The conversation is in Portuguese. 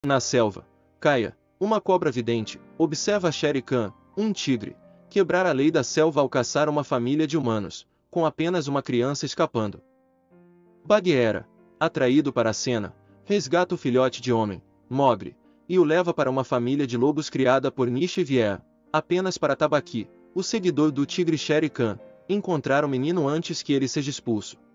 Na selva, Kaia, uma cobra vidente, observa Shere Khan, um tigre, quebrar a lei da selva ao caçar uma família de humanos, com apenas uma criança escapando. Bagheera, atraído para a cena, resgata o filhote de homem, Mowgli, e o leva para uma família de lobos criada por Nishi Vier, apenas para Tabaqui, o seguidor do tigre Shere Khan, encontrar o menino antes que ele seja expulso.